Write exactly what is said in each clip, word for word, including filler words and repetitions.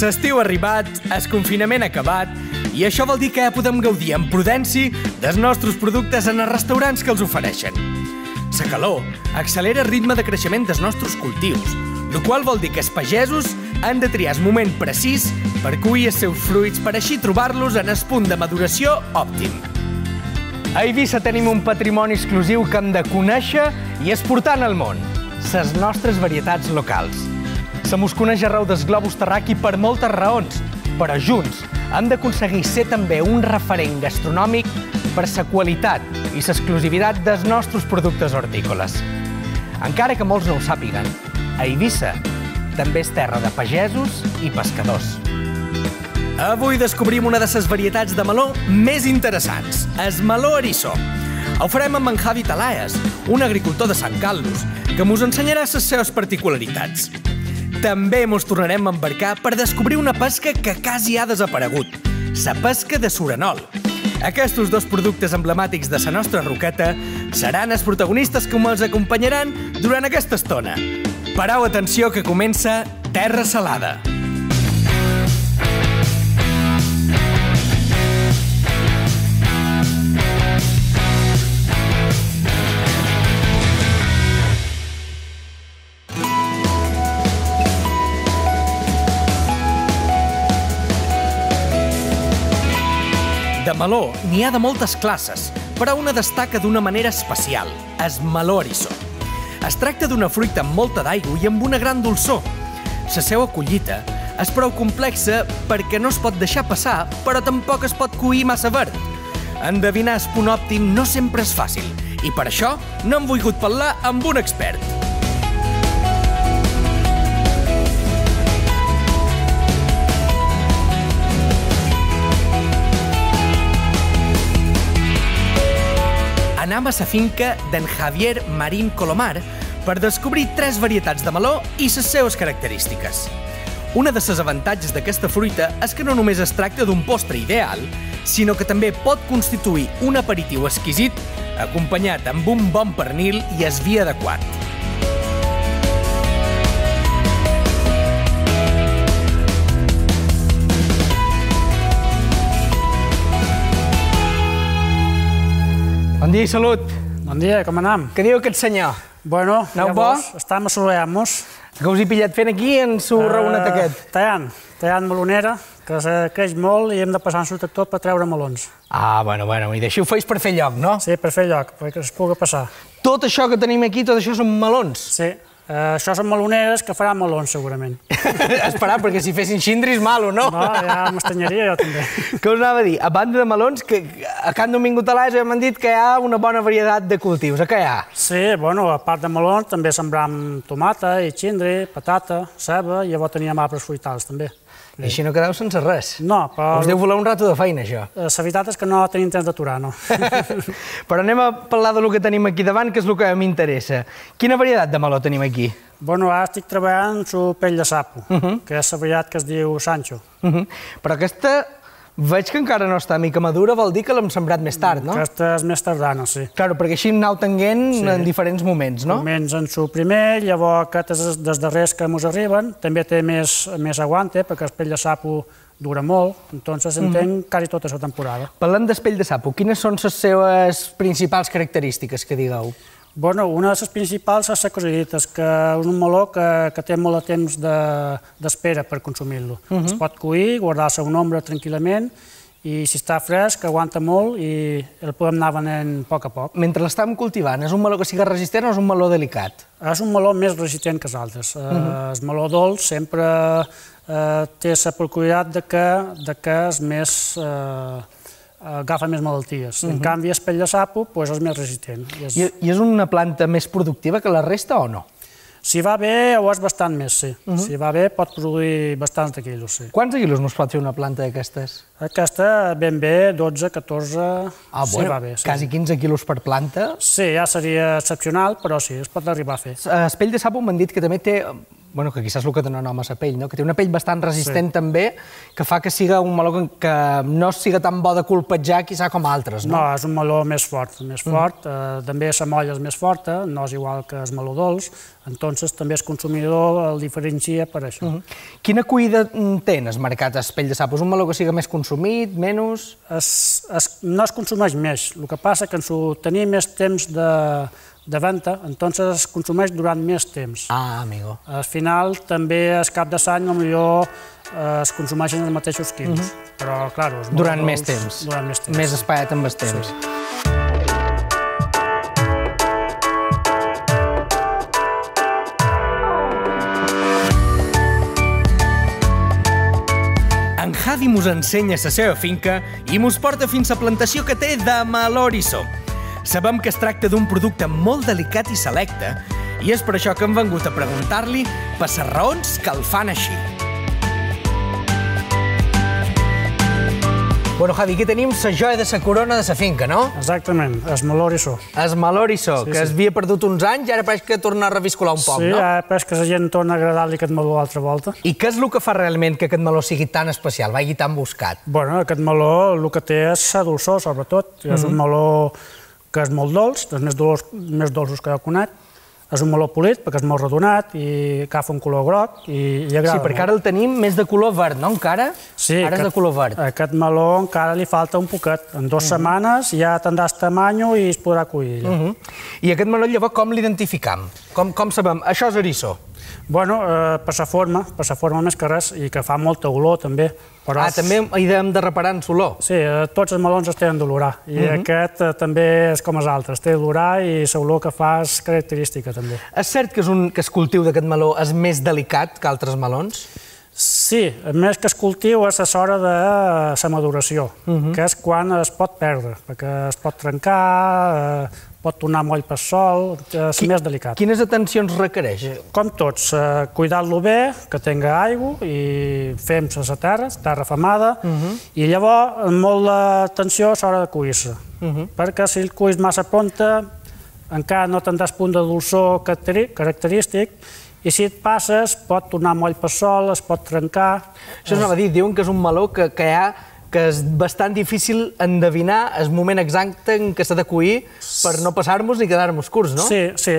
L'estiu ha arribat, el confinament ha acabat, i això vol dir que podem gaudir amb prudència dels nostres productes en els restaurants que els ofereixen. La calor accelera el ritme de creixement dels nostres cultius, el qual vol dir que els pagesos han de triar el moment precís per collir els seus fruits per així trobar-los en el punt de maduració òptim. A Eivissa tenim un patrimoni exclusiu que hem de conèixer i exportar al món, les nostres varietats locals. Se mos coneix arreu del globus terraqui per moltes raons, però junts hem d'aconseguir ser també un referent gastronòmic per la qualitat i l'exclusivitat dels nostres productes hortícoles. Encara que molts no ho sàpiguen, a Eivissa també és terra de pagesos i pescadors. Avui descobrim una de les varietats de meló més interessants, el meló eriçó. Ho farem amb en Javi Talaes, un agricultor de Sant Carlos, que mos ensenyarà les seves particularitats. També mos tornarem a embarcar per descobrir una pesca que quasi ha desaparegut, la pesca de suranol. Aquests dos productes emblemàtics de la nostra roqueta seran els protagonistes que ens acompanyaran durant aquesta estona. Pareu atenció que comença Terra Salada. De meló n'hi ha de moltes classes, però una destaca d'una manera especial, el meló eriçó. Es tracta d'una fruita amb molta d'aigua i amb una gran dolçor. La seva collita és prou complexa perquè no es pot deixar passar, però tampoc es pot coir massa verd. Endevinar el punt òptim no sempre és fàcil, i per això no hem volgut parlar amb un expert. Anem a la finca d'en Javier Marín Colomar per descobrir tres varietats de meló i les seves característiques. Una de les avantatges d'aquesta fruita és que no només es tracta d'un postre ideal, sinó que també pot constituir un aperitiu exquisit acompanyat amb un bon pernil i el vi adequat. Bon dia i salut. Bon dia, com anem? Què diu aquest senyor? Bueno, Aneu ja bo? vos, estem assolellant-nos. Què us he pillat fent aquí en su raonet aquest? Tallant, tallant melonera, que se creix molt i hem de passar en su tractor per treure melons. Ah, bueno, bueno, i d'això ho feis per fer lloc, no? Sí, per fer lloc, perquè es pugui passar. Tot això que tenim aquí, tot això són melons? Sí, eh, això són meloneres que faran melons, segurament. Esperar, perquè si fessin xindris, malo, no? No, ja m'estanyaria jo també. Què us anava a dir? A banda de melons, que a Can Domingo Talaes m'han dit que hi ha una bona varietat de cultius. A què hi ha? Sí, bueno, a part de melons també sembram tomata i xindri, patata, ceba, i llavors teníem arbres fruitals també. I així no quedeu sense res. No, però... Us deu voler un rato de feina, això. La veritat és que no tenim temps d'aturar, no. Però anem a parlar del que tenim aquí davant, que és el que m'interessa. Quina varietat de meló tenim aquí? Bueno, ara estic treballant su pell de sapo, que és la varietat que es diu Sancho. Però aquesta veig que encara no està mica madura, vol dir que l'hem sembrat més tard, no? Aquesta és més tardana, sí. Claro, perquè així anau tenint en diferents moments, no? Moments en su primer, llavors aquests dels darrers que ens arriben, també té més aguante, perquè el pell de sapo dura molt, entonces en tenc quasi tota la temporada. Parlem del pell de sapo, quines són les seves principals característiques, que digueu? Bueno, una de les principals és la cosidita, que és un meló que té molt de temps d'espera per consumir-lo. Es pot cuir, guardar-se a una ombra tranquil·lament, i si està fresc, aguanta molt i el podem anar venent a poc a poc. Mentre l'estàvem cultivant, és un meló que sigui resistent o és un meló delicat? És un meló més resistent que els altres. El meló dolç sempre té la peculiaritat que és més... agafa més malalties. En canvi, el pell de sapo és més resistent. I és una planta més productiva que la resta o no? Si va bé, ho és bastant més, sí. Si va bé, pot produir bastants de quilos, sí. Quants quilos nos pot fer una planta d'aquestes? Aquesta, ben bé, dotze, catorze... Ah, bueno, quasi quinze quilos per planta. Sí, ja seria excepcional, però sí, es pot arribar a fer. El pell de sapo m'han dit que també té bueno, que quizás el que dona nom a la pell, no? Que té una pell bastant resistent sí. també, que fa que siga un meló que no siga tan bo de colpejar quizá com altres, no? No, és un meló més fort, més fort. Mm. Eh, també la molla és més forta, no és igual que el meló dolç, entonces també el consumidor el diferencia per això. Mm -hmm. Quina cuida té en el mercat el pell de sapo? És un meló que siga més consumit, menys? Es, es, no es consumeix més, el que passa que ens ho tenim més temps de de venda, entonces es consumeix durant més temps. Ah, amigo. Al final, també al cap de l'any, potser es consumeixen els mateixos quilos, uh -huh. però, clar... Durant més temps. Durant més temps. Més espaiat amb el temps. Sí. En Javi mos ensenya la seva finca i mos porta fins a la plantació que té de meló eriçó. Sabem que es tracta d'un producte molt delicat i selecte i és per això que hem vengut a preguntar-li per les raons que el fan així. Bueno, Javi, aquí tenim la joia de la corona de la finca, no? Exactament, el meló eriçó. El meló eriçó, que es havia perdut uns anys i ara pareix que torna a reviscolar un poc, no? Sí, ara pareix que la gent torna a agradar-li aquest meló altra volta. I què és el que fa realment que aquest meló sigui tan especial, vagi tan buscat? Bueno, aquest meló el que té és la dolçor, sobretot. És un meló que és molt dolç, els més, dolç, més dolços que jo conec. És un meló polit, perquè és molt redonat i agafa un color groc i, i agrada. Sí, perquè ara el tenim més de color verd, no, encara? Sí, ara aquest, és de color verd. Aquest meló encara li falta un poquet. En dues uh -huh. setmanes ja tindrà el tamany i es podrà collir. Ja. Uh -huh. I aquest meló, llavors, com l'identificam? Com, com sabem? Això és eriçó? Bueno, eh, per la forma, per la forma més que res, i que fa molta olor, també. Però ah, és... també hi hem de reparar en l'olor? Sí, eh, tots els melons es tenen d'olorar, i uh -huh. aquest eh, també és com els altres, té d'olorar i l'olor que fa és característica, també. És cert que, és un, que el cultiu d'aquest meló és més delicat que altres melons? Sí, a més que es cultiu és a l'hora de la maduració, uh -huh. que és quan es pot perdre, perquè es pot trencar, eh, pot tornar moll per sol, és Qui, més delicat. Quines atencions requereix? Com tots, eh, cuidar-lo bé, que tinga aigua i fem a la terra, terra femada, uh -huh. i llavors amb molt d'atenció a l'hora de cuir-se, uh -huh. perquè si el cuis massa pronta encara no tindràs punt de dolçor característic i si et passes pot tornar moll per sol, es pot trencar. Això anava a dir, diuen que és un meló que, que hi ha que és bastant difícil endevinar el moment exacte en què s'ha de cuir per no passar-nos ni quedar-nos curts, no? Sí, sí.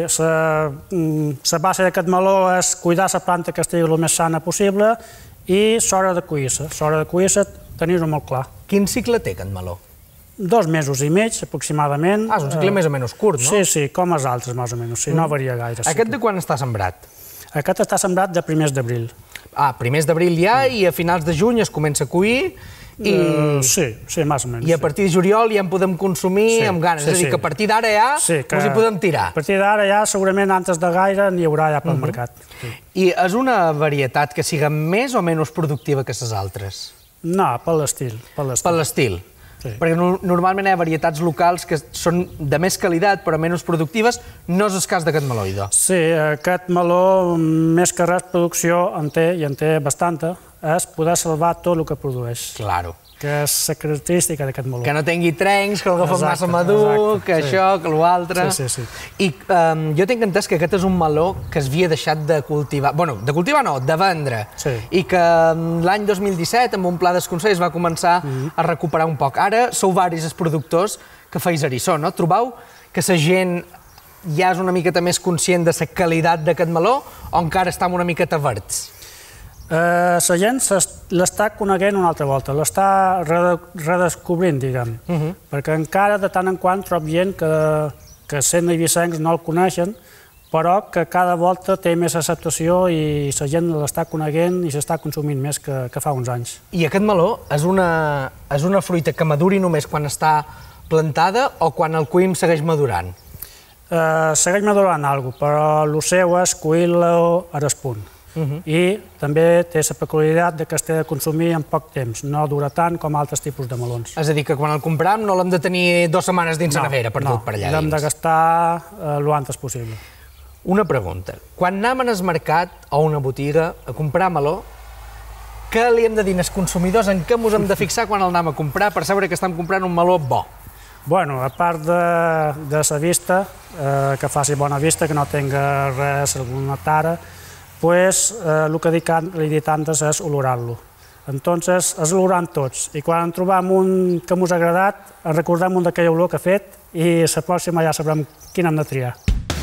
La base d'aquest meló és cuidar la planta que estigui el més sana possible i l'hora de cuir-se. L'hora de cuir-se tenir-ho molt clar. Quin cicle té aquest meló? Dos mesos i mig, aproximadament. Ah, és un cicle més o menys curt, no? Sí, sí, com els altres, més o menys. Sí, no varia gaire. Aquest de quan està sembrat? Aquest està sembrat de primers d'abril. Ah, primers d'abril ja, i a finals de juny es comença a cuir. I... Uh, sí, sí, més o menys. I a partir de juliol ja en podem consumir sí, amb ganes. Sí, és a dir, sí. que a partir d'ara ja sí, que... us hi podem tirar. A partir d'ara ja, segurament, antes de gaire, n'hi haurà ja pel uh -huh. mercat. Sí. I és una varietat que siga més o menys productiva que les altres? No, per l'estil. Per l'estil. Sí. Perquè no, normalment hi ha varietats locals que són de més qualitat però menys productives, no és el cas d'aquest meló, idò. Sí, aquest meló, més que res producció, en té, i en té bastanta, és poder salvar tot el que produeix. Claro. Que és la característica d'aquest meló. Que no tingui trencs, que l'agafem massa madur, exacte, que sí. això, que l'altre... Sí, sí, sí. I um, jo tinc entès que aquest és un meló que es havia deixat de cultivar... Bueno, de cultivar no, de vendre. Sí. I que l'any dos mil disset, amb un pla del Consell, es va començar mm-hmm. a recuperar un poc. Ara sou varis els productors que feis eriçó, no? Trobeu que la gent ja és una miqueta més conscient de la qualitat d'aquest meló o encara està una miqueta verds? La gent l'està coneguent una altra volta, l'està redescobrint, diguem, uh -huh. perquè encara de tant en quant trob gent que, que sent eivissencs no el coneixen, però que cada volta té més acceptació i la gent l'està coneguent i s'està consumint més que, que fa uns anys. I aquest meló és una, és una fruita que maduri només quan està plantada o quan el cuim segueix madurant? Uh, segueix madurant alguna cosa, però el seu és cuir-lo a despunt. Uh -huh. I també té la peculiaritat de que es té de consumir en poc temps, no dura tant com altres tipus de melons. És a dir, que quan el compram no l'hem de tenir dues setmanes dins la no, nevera per no, tot per allà dins. No, l'hem de gastar eh, el antes possible. Una pregunta. Quan anem al mercat o a una botiga a comprar meló, què li hem de dir als consumidors, en què ens hem de fixar quan el anem a comprar per saber que estem comprant un meló bo? Bueno, a part de, de la vista, eh, que faci bona vista, que no tinga res, alguna tara, pues, eh, el que dic, li he dit antes és olorar-lo. Entonces, és olorant tots. I quan en trobem un que ens ha agradat, en recordem un d'aquella olor que ha fet i la pròxima ja sabrem quin hem de triar.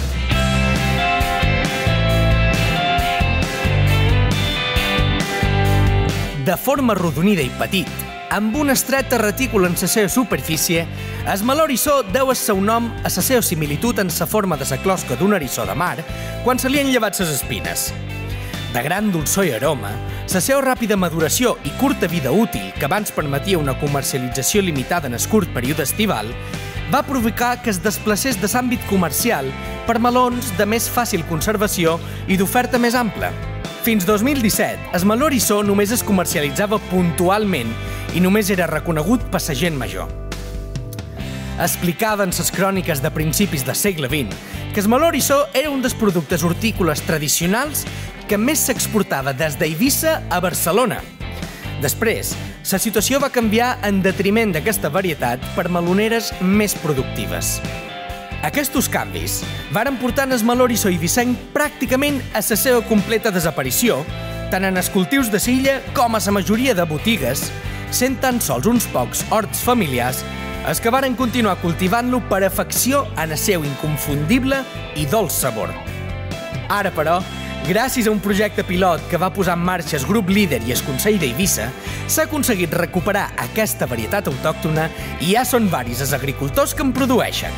De forma arrodonida i petit, amb una estreta retícula en la seva superfície, el meló eriçó deu el seu nom a la seva similitud en la forma de la closca d'un eriçó de mar quan se li han llevat les espines. De gran dolçor i aroma, la seva ràpida maduració i curta vida útil, que abans permetia una comercialització limitada en el curt període estival, va provocar que es desplacés de l'àmbit comercial per melons de més fàcil conservació i d'oferta més ampla. Fins dos mil disset, el meló eriçó només es comercialitzava puntualment i només era reconegut per la gent major. Explicaven les cròniques de principis del segle vint que el meló eriçó era un dels productes hortícoles tradicionals que més s'exportava des d'Eivissa a Barcelona. Després, la situació va canviar en detriment d'aquesta varietat per meloneres més productives. Aquests canvis varen portar el meló eriçó eivissenc pràcticament a la seva completa desaparició, tant en els cultius de l'illa com a la majoria de botigues, sent tan sols uns pocs horts familiars els que varen continuar cultivant-lo per afecció en el seu inconfundible i dolç sabor. Ara, però, gràcies a un projecte pilot que va posar en marxa el grup líder i el Consell d'Eivissa, s'ha aconseguit recuperar aquesta varietat autòctona i ja són varis els agricultors que en produeixen.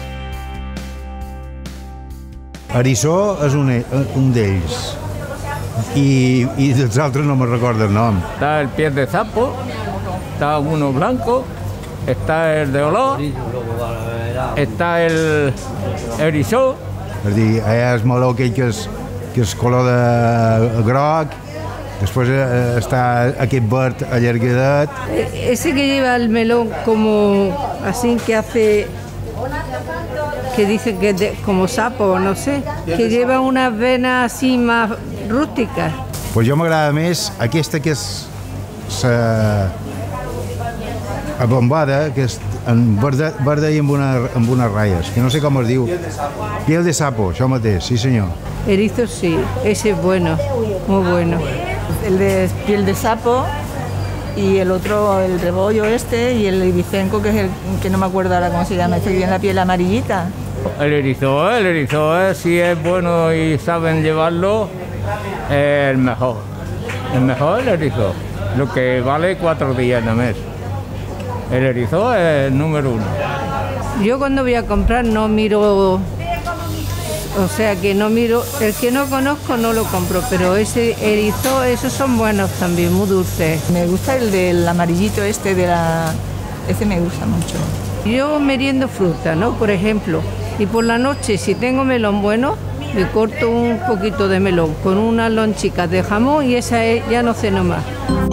Eriçó és un, un d'ells i, i dels altres no me recordo el nom. Está el piel de sapo, está uno blanco, está el de olor, está el eriçó. És a dir, hi ha el meló aquell que és, que és color de groc, després està aquest verd allargadet. Ese que lleva el melón como así que hace, que dice que es como sapo, no sé, que lleva unas venas así más rústicas. Pues jo m'agrada més aquesta que és la abombada, que és en verda, verda i amb, una, amb unes ratlles, que no sé com es diu. Piel de sapo, això mateix, sí senyor. Erizo sí, ese es bueno, muy bueno. El de piel de sapo y el otro, el rebollo este, y el ibicenco, que es el que no me acuerdo ahora cómo se llama, este que tiene la piel amarillita. El erizo, el erizo, si es bueno y saben llevarlo, es el mejor. El mejor el erizo, lo que vale cuatro días de mes. El erizo es el número uno. Yo cuando voy a comprar no miro, o sea que no miro, el que no conozco no lo compro, pero ese erizo, esos son buenos también, muy dulces. Me gusta el del amarillito este, de la... ese me gusta mucho. Yo meriendo fruta, ¿no? Por ejemplo, y por la noche si tengo melón bueno, le corto un poquito de melón con unas lonchicas de jamón y esa es, ya no ceno más.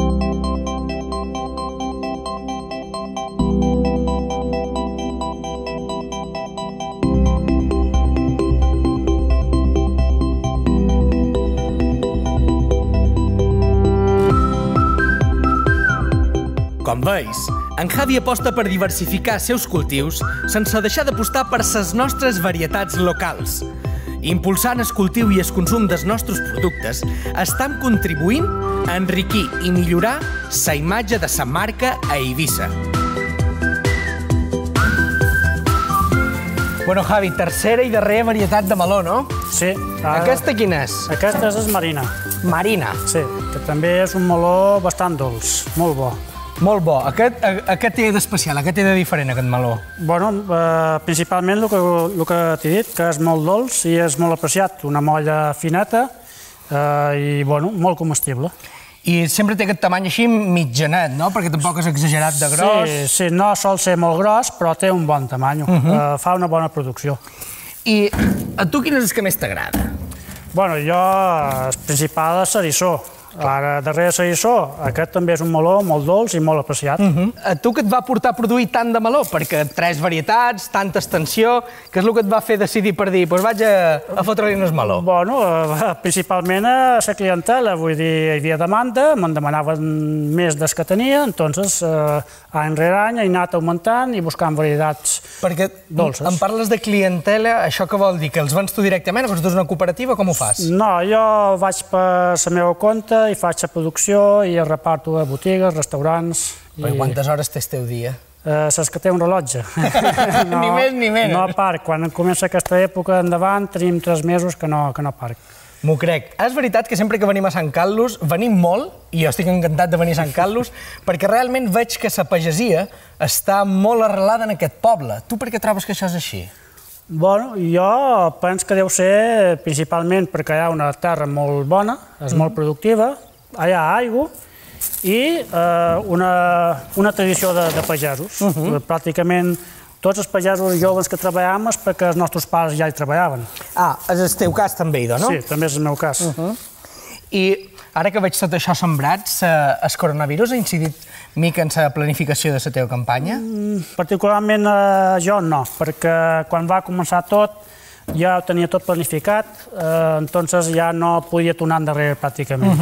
Com veus, en Javi aposta per diversificar els seus cultius sense deixar d'apostar per les nostres varietats locals. Impulsant el cultiu i el consum dels nostres productes, estan contribuint a enriquir i millorar la imatge de la marca a Eivissa. Bueno, Javi, tercera i darrera varietat de meló, no? Sí. Aquesta quina és? Aquesta és Marina. Marina. Sí, que també és un meló bastant dolç, molt bo. Molt bo. Aquest, aquest té d'especial, aquest té de diferent, aquest meló. Bueno, eh, principalment el que, el que t'he dit, que és molt dolç i és molt apreciat. Una molla fineta eh, i, bueno, molt comestible. I sempre té aquest tamany així mitjanet, no? Perquè tampoc és exagerat de gros. Sí, sí, no sol ser molt gros, però té un bon tamany. Uh -huh. eh, fa una bona producció. I a tu quin és el que més t'agrada? Bueno, jo, el principal és l'eriçó. Ara, darrere la lliçó, aquest també és un meló molt dolç i molt apreciat. A tu què et va portar a produir tant de meló? Perquè tres varietats, tanta extensió, què és el que et va fer decidir per dir, doncs vaig a fotre-li un meló? Bueno, principalment a la clientela, vull dir, hi havia demanda, me'n demanaven més des que tenia, entonces, any rere any he anat augmentant i buscant varietats dolces. Perquè em parles de clientela, això què vol dir? Que els vens tu directament? Vosaltres una cooperativa, com ho fas? No, jo vaig per la meva compte i faig la producció i el reparto a botigues, restaurants... Per quantes hores té el teu dia? Saps que té un rellotge. Ni més ni menys. No parc. Quan comença aquesta època endavant tenim tres mesos que no parc. M'ho crec. És veritat que sempre que venim a Sant Carlos, venim molt, i jo estic encantat de venir a Sant Carlos, perquè realment veig que la pagesia està molt arrelada en aquest poble. Tu per què trobes que això és així? Bueno, jo penso que deu ser principalment perquè hi ha una terra molt bona, és molt productiva, hi ha aigua i una tradició de pagesos. Pràcticament tots els pagesos joves que treballem és perquè els nostres pares ja hi treballaven. Ah, és el teu cas també, idò, no? Sí, també és el meu cas. I ara que veig tot això sembrat, el coronavirus ha incidit mica en la planificació de la teva campanya? Particularment jo no, perquè quan va començar tot ja ho tenia tot planificat, entonces ja no podia tornar endarrere pràcticament.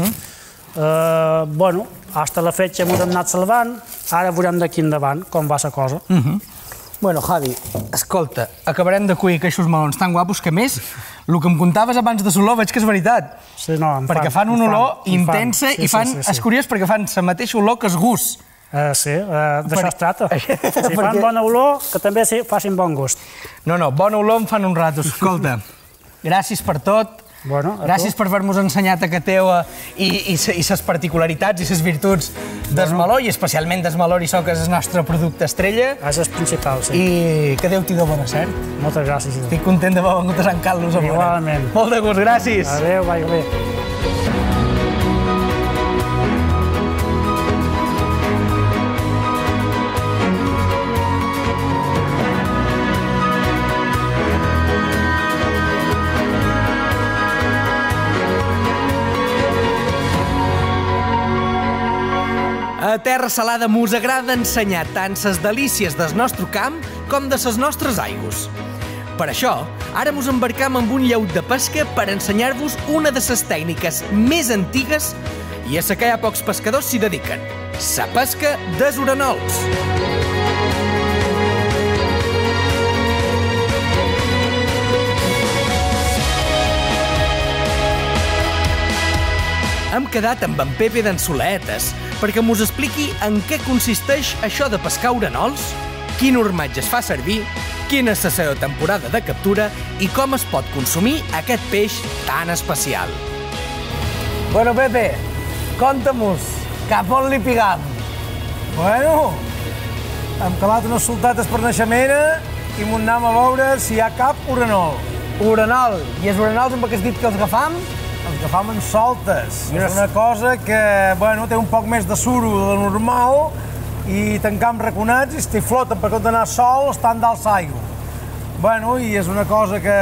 Bueno, fins a la fetge ens hem anat salvant, ara veurem d'aquí endavant com va la cosa. Bueno, Javi, escolta, acabarem de cuir aquests melons tan guapos que, més, el que em contaves abans de l'olor veig que és veritat. Sí, no, em fan. Perquè fan una olor intensa i fan, és curiós perquè fan la mateixa olor que el gust. Sí, d'això es tracta. Si fan bona olor, que també facin bon gust. No, no, bona olor em fan un rato. Escolta, gràcies per tot. Gràcies per haver-nos ensenyat a Cateu i les particularitats i les virtuts del meló, i especialment del meló eriçó, que és el nostre producte estrella. És el principal, sí. I que Déu t'hi do bona sort. Moltes gràcies. Estic content d'haver vengut a Sant Carlos. Igualment. Molt de gust, gràcies. Adéu, vagi bé. A Terra Salada mos agrada ensenyar tant les delícies del nostre camp com de les nostres aigües. Per això, ara mos embarcam amb un llaut de pesca per ensenyar-vos una de les tècniques més antigues i a la que hi ha pocs pescadors s'hi dediquen, la pesca dels oranols. Hem quedat amb en Pepe d'en Soletes perquè mos expliqui en què consisteix això de pescar oranols, quin ormatge es fa servir, quina és la seva temporada de captura i com es pot consumir aquest peix tan especial. Bueno, Pepe, conta-mos, cap on li pigam? Bueno, hem calat unes soltates per naixemera i m'ho anem a veure si hi ha cap oranol. Oranol? I els oranols amb què has dit que els agafam? Els agafam en soltes. És una cosa que, bueno, té un poc més de suro de lo normal i tancam raconats i si floten per compte d'anar sol estan dalt l'aigua. Bueno, i és una cosa que,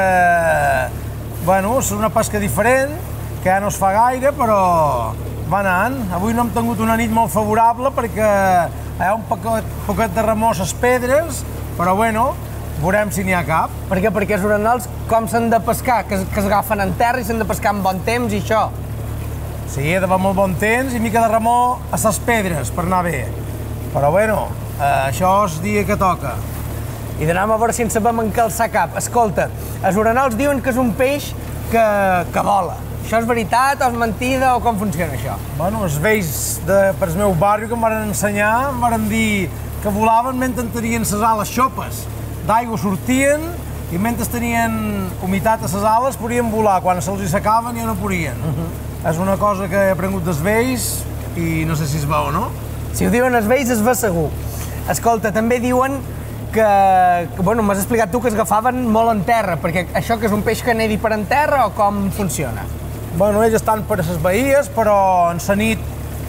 bueno, és una pesca diferent, que ja no es fa gaire, però va anant. Avui no hem tingut una nit molt favorable perquè hi ha un poquet, poquet de remor a les pedres, però, bueno, veurem si n'hi ha cap. Per què? Perquè els oranols com s'han de pescar? Que s'agafen en terra i s'han de pescar amb bon temps i això? Sí, ha d'haver molt bon temps i mica de remor a les pedres per anar bé. Però, bueno, això és dia que toca. I d'anem a veure si en sabem encalçar cap. Escolta, els oranols diuen que és un peix que, que vola. Això és veritat o és mentida o com funciona això? Bueno, els vells de, per el meu barri que em van ensenyar em van dir que volaven mentre tenien les ales xopes. D'aigua sortien i mentre tenien humitat a les ales podien volar. Quan se'ls hi secaven ja no podien. És una cosa que he aprengut dels vells i no sé si es veu o no. Si ho diuen els vells es va segur. Escolta, també diuen que, bueno, m'has explicat tu que es agafaven molt en terra, perquè això que és un peix que nedi per en terra o com funciona? Bueno, ells estan per a les bahies, però en la nit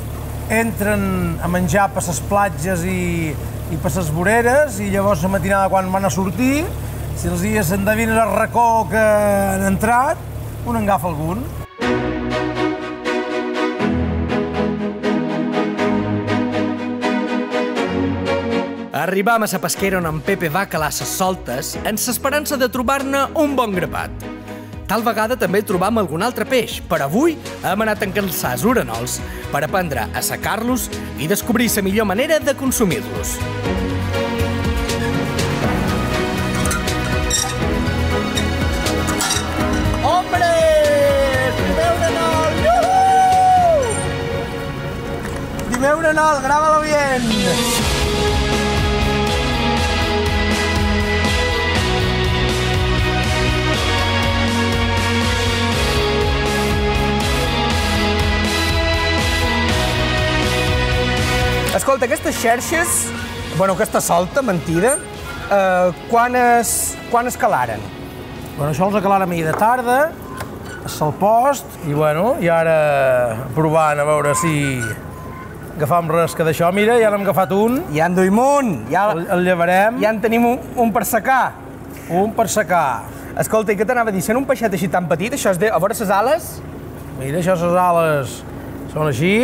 entren a menjar per les platges i, i per les voreres, i llavors la matinada quan van a sortir, si els dies s'endevinen el racó que han entrat, un en agafa algun. Arribam a la pesquera on en Pepe va calar ses soltes en l'esperança de trobar-ne un bon grapat. Tal vegada també trobam algun altre peix, però avui hem anat a encalçar els oranols per aprendre a assecar-los i descobrir la millor manera de consumir-los. ¡Hombre! ¡Dime un anol! ¡Yuhu! ¡Dime un anol! ¡Grábalo bien! Escolta, aquestes xerxes, bueno, aquesta solta, mentida, eh, quan es, quan es calaren? Bueno, això els acalàrem ahir de tarda, a Salpost, i bueno, i ara provant a veure si agafam res que d'això. Mira, ja n'hem agafat un. Ja en duim un, ja el, el llevarem. Ja en tenim un, un per secar. Un per secar. Escolta, i què t'anava a dir? Sent un peixet així tan petit, això és de... A veure les ales? Mira, això les ales són així.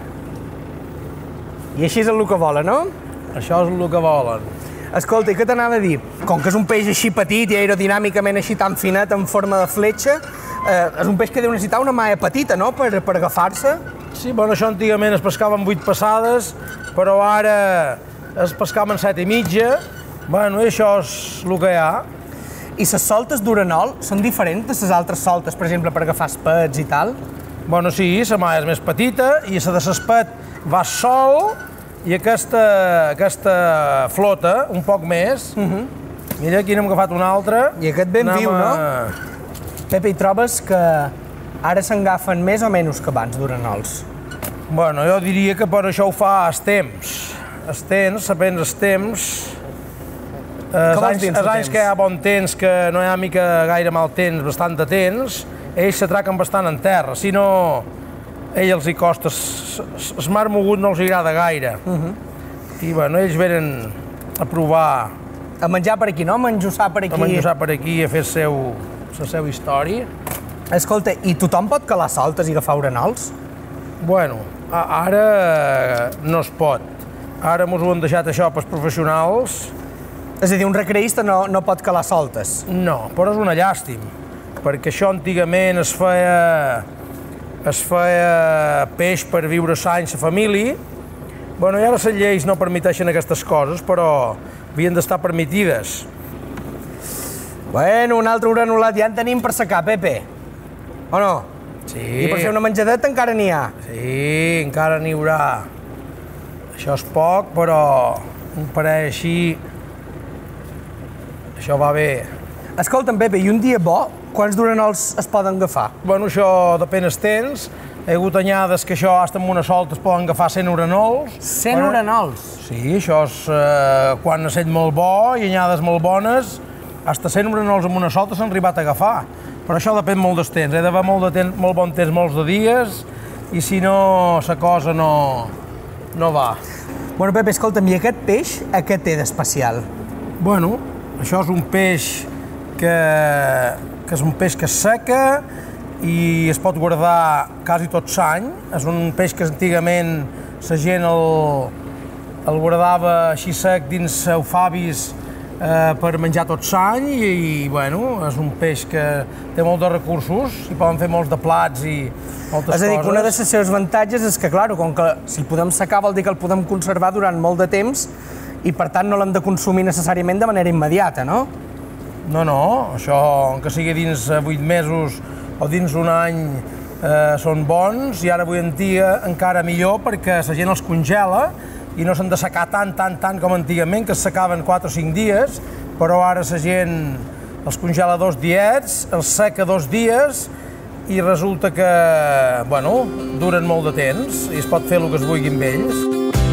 I així és el que volen, no? Això és el que volen. Escolta, i què t'anava a dir? Com que és un peix així petit i aerodinàmicament així tan finet en forma de fletxa, eh, és un peix que deu necessitar una maia petita, no?, per, per agafar-se. Sí, bueno, això antigament es pescava amb vuit passades, però ara es pescava amb set i mitja. Bueno, i això és el que hi ha. I les soltes d'oranol són diferents de les altres soltes, per exemple, per agafar espets i tal? Bueno, sí, la maia és més petita i la de l'espet va sol i aquesta, aquesta flota un poc més. Uh -huh. Mira, aquí n'hem agafat una altra. I aquest ben viu, no? A... Pepe, i trobes que ara s'engafen més o menys que abans d'oranols? Bueno, jo diria que per això ho fa els temps. Els temps, sabent els temps... Els anys, els anys que hi ha bon temps, que no hi ha mica gaire mal temps, bastant de temps, ells s'atraquen bastant en terra. Si no, a ells els hi costa. El mar mogut no els agrada gaire. Uh -huh. I, bueno, ells venen a provar... A menjar per aquí, no? A menjussar per aquí. A menjussar per aquí, a fer seu, la seva història. Escolta, i tothom pot calar soltes i agafar oranols? Bueno, ara no es pot. Ara mos ho han deixat això pels professionals. És a dir, un recreista no, no pot calar soltes? No, però és una llàstima, perquè això antigament es feia, es feia peix per viure s'anys a família. Bueno, i ara les lleis no permeteixen aquestes coses, però havien d'estar permitides. Bueno, un altre oranolat ja en tenim per secar, Pepe. O no? Sí. I per fer una menjadeta encara n'hi ha? Sí, encara n'hi haurà. Això és poc, però un parell així... Això va bé. Escolta'm, Pepe, i un dia bo, quants d'oranols es poden agafar? Bueno, això depèn del temps. Hi ha hagut anyades que això, hasta amb una solta, es poden agafar cent oranols. cent oranols? Sí, això és eh, quan ha set molt bo i anyades molt bones, hasta cent oranols amb una solta s'han arribat a agafar. Però això depèn molt del temps. He d'haver molt, de temps, molt bon temps, molts de dies, i si no, la cosa no, no va. Bueno, Pepe, escolta'm, i aquest peix, a què té d'especial? Bueno, això és un peix que, que és un peix que es seca i es pot guardar quasi tot l'any. És un peix que antigament la gent el, el guardava així sec dins eufabis eh, per menjar tot l'any i, i bueno, és un peix que té molts de recursos, i poden fer molts de plats i moltes coses. És a dir, que una de les seus avantatges és que, clar, com que si el podem secar vol dir que el podem conservar durant molt de temps i, per tant, no l'hem de consumir necessàriament de manera immediata, no? No, no, això, que sigui dins vuit mesos o dins un any, eh, són bons, i ara avui en dia encara millor perquè la gent els congela i no s'han de secar tant, tant, tant com antigament, que es secaven quatre o cinc dies, però ara la gent els congela dos diets, els seca dos dies i resulta que, bueno, duren molt de temps i es pot fer el que es vulgui amb ells.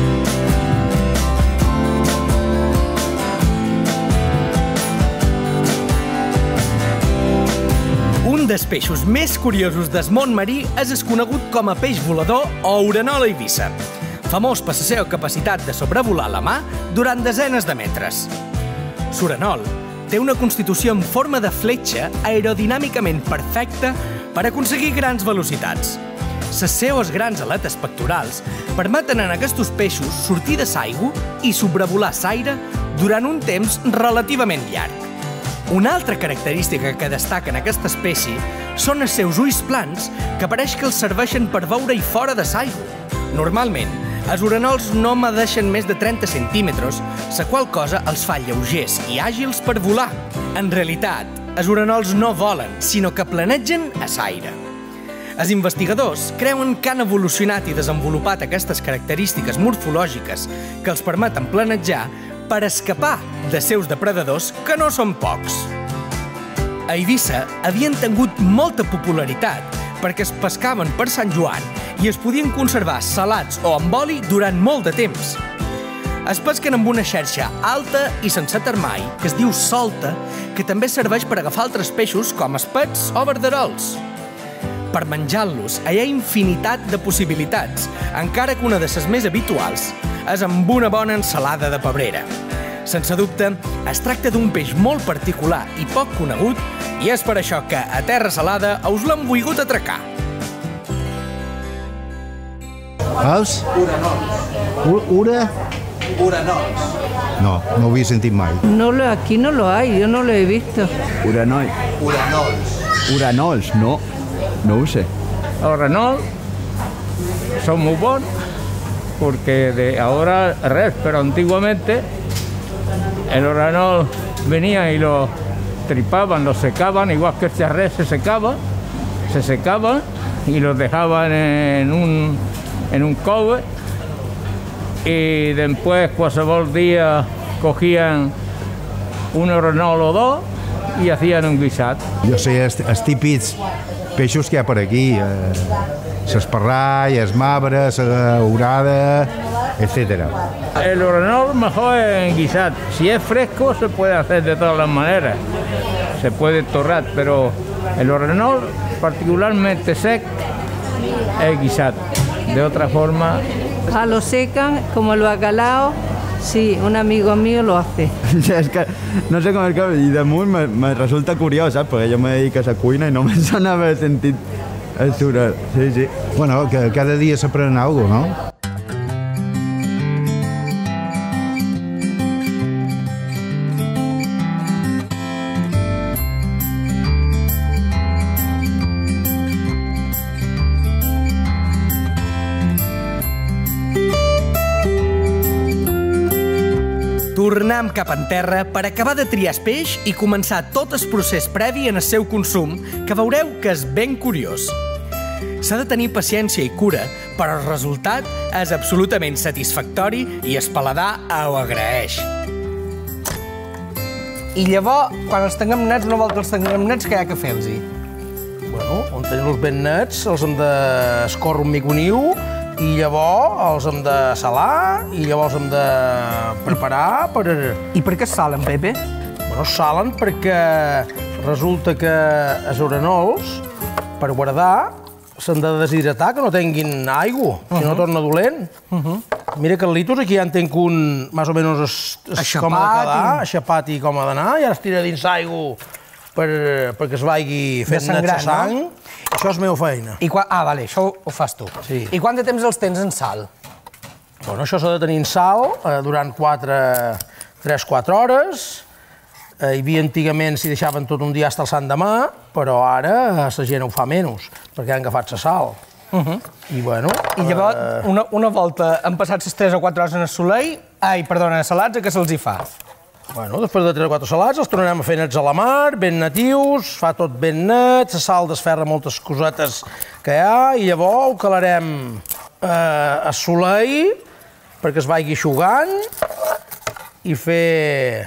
Un dels peixos més curiosos del món marí és el conegut com a peix volador o oranol a Eivissa, famós per la seva capacitat de sobrevolar la mà durant desenes de metres. L'oranol té una constitució en forma de fletxa aerodinàmicament perfecta per aconseguir grans velocitats. les seues grans aletes pectorals permeten a aquests peixos sortir de l'aigua i sobrevolar l'aire durant un temps relativament llarg. Una altra característica que destaca en aquesta espècie són els seus ulls plans que pareix que els serveixen per veure-hi fora de l'aigua. Normalment, els oranols no medeixen més de trenta centímetres, la qual cosa els fa lleugers i àgils per volar. En realitat, els oranols no volen, sinó que planegen a l'aire. Els investigadors creuen que han evolucionat i desenvolupat aquestes característiques morfològiques que els permeten planejar per escapar de seus depredadors, que no són pocs. A Eivissa havien tingut molta popularitat perquè es pescaven per Sant Joan i es podien conservar salats o amb oli durant molt de temps. Es pesquen amb una xarxa alta i sense termai, que es diu solta, que també serveix per agafar altres peixos com espets o verderols. Per menjar-los hi ha infinitat de possibilitats, encara que una de les més habituals és amb una bona ensalada de pebrera. Sense dubte, es tracta d'un peix molt particular i poc conegut, i és per això que a Terra Salada us l'hem volgut atracar. Els? Uranols. Ura? Uranols. No, no ho havia sentit mai. No lo, aquí no lo hay, yo no lo he visto. Uranol. Uranols. Uranols, no. No ho sé. Los Renault son muy buenos porque de ahora res, pero antiguamente el Renault venía y los tripaban, los secaban, igual que este res se secaba, se secaban y los dejaban en un, en un cobre y después qualsevol día cogían un Renault o dos i hacían un guisat. Jo sé els, els típics peixos que hi ha per aquí, eh, l'esparrall, el marbre, la orada, etcétera. El Renault mejor en guisat. Si es fresco se puede hacer de todas las maneras. Se puede torrar, pero el Renault particularmente sec es guisat. De otra forma... Ah, lo secan como el bacalao. Sí, un amigo mío lo hace. És que no sé com és que... I damunt me, me resulta curiós, saps? Perquè jo me dedico a la cuina i no me sona haver sentit el soroll. Sí, sí. Bueno, que cada dia s'aprèn alguna cosa, no? Tornem cap en terra per acabar de triar el peix i començar tot el procés previ en el seu consum, que veureu que és ben curiós. S'ha de tenir paciència i cura, però el resultat és absolutament satisfactori i el paladar ho agraeix. I llavors, quan els tinguem nets, una volta els tinguem nets, què hi ha que fer-los-hi? Bueno, on tenim-los ben nets, els hem d'escórrer un mico niu, i llavors els hem de salar i llavors hem de preparar per... I per què es salen, Pepe? Bueno, es salen perquè resulta que els oranols, per guardar, s'han de deshidratar, que no tinguin aigua, si no torna dolent. Mira que el litos aquí ja en tinc un, més o menys, com ha de quedar, aixapat i com ha d'anar, i ara es tira dins l'aigua perquè es vagi fent net la sang. Això és meva feina. Ah, vale, això ho fas tu. Sí. I quant de temps els tens en sal? Bueno, això s'ha de tenir en sal durant tres quatre hores. Hi havia antigament, s'hi deixaven tot un dia fins al sant demà, però ara la gent ho fa menys, perquè han agafat la sal. I bueno... I llavors, una volta han passat les tres o quatre hores en el soleil, ai, perdona, salats, a què se'ls hi fa? Bueno, després de tres o quatre salats els tornarem a fer nets a la mar, ben natius, fa tot ben net, la sal desferra moltes cosetes que hi ha, i llavors ho calarem a soleil perquè es vagi eixugant i fer...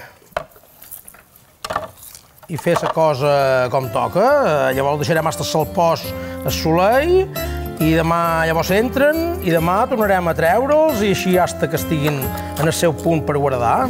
i fer la cosa com toca. Llavors el deixarem fins al pos a soleil i demà llavors entren i demà tornarem a treure'ls i així fins que estiguin en el seu punt per guardar.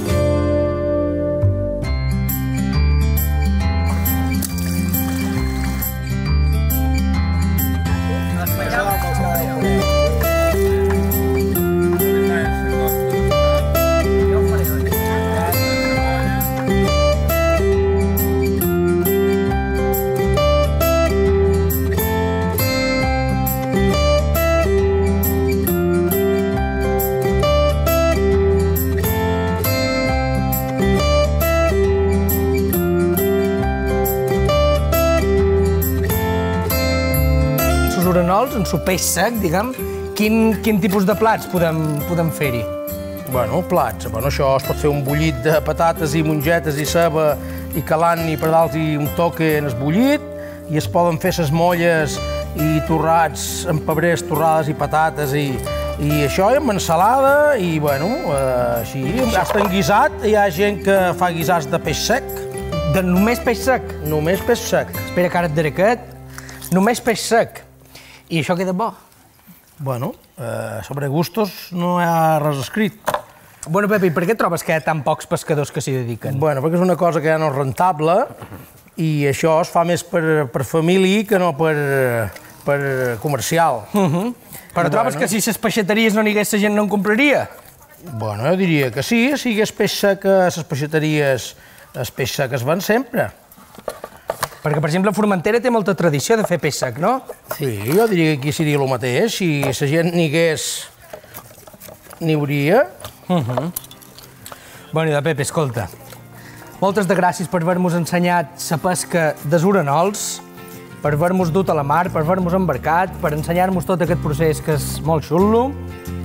Uronols, en su peix sec, diguem, quin, quin tipus de plats podem, podem fer-hi? Bueno, plats. Bueno, això es pot fer un bullit de patates i mongetes i ceba i calant i per dalt i un toque en el bullit i es poden fer ses molles i torrats amb pebrers, torrades i patates i, i això, i amb ensalada i, bueno, eh, així. Hasta en guisat hi ha gent que fa guisats de peix sec. De només peix sec? Només peix sec. Espera, que ara et diré aquest. Només peix sec. I això queda bo? Bueno, eh, sobre gustos no hi ha res escrit. Bueno, Pepe, i per què trobes que hi ha tan pocs pescadors que s'hi dediquen? Bueno, perquè és una cosa que ja no és rentable i això es fa més per, per família que no per, per comercial. Uh -huh. Però trobes bueno. que si les peixateries no n'hi hagués, la gent no en compraria? Bueno, jo diria que sí, si hi hagués peix sec a les peixateries, els peix sec es van sempre. Perquè, per exemple, Formentera té molta tradició de fer peix sec, no? Sí, jo diria que aquí seria el mateix. Si la gent n'hi hagués, n'hi hauria. Uh -huh. Bueno, i de Pepe, escolta, moltes de gràcies per haver-nos ensenyat la pesca dels uronols, per haver-nos dut a la mar, per haver-nos embarcat, per ensenyar-nos tot aquest procés que és molt xulo.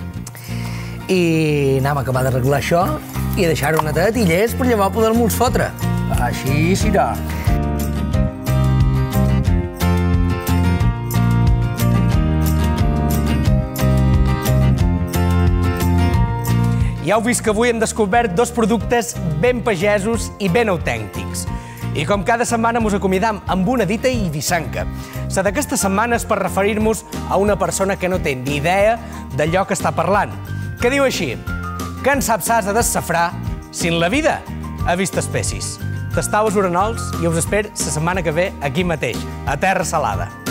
I anem a acabar d'arreglar això i deixar-ho netet i llest per llavors poder-nos fotre. Així serà. Ja heu vist que avui hem descobert dos productes ben pagesos i ben autèntics. I com cada setmana mos acomidam amb una dita eivissenca. La d'aquesta setmana és per referir-nos a una persona que no té ni idea d'allò que està parlant, que diu així: que en saps s'has de desxafrar si en la vida ha vist espècies. Tastau els uronols i us espero la setmana que ve aquí mateix, a Terra Salada.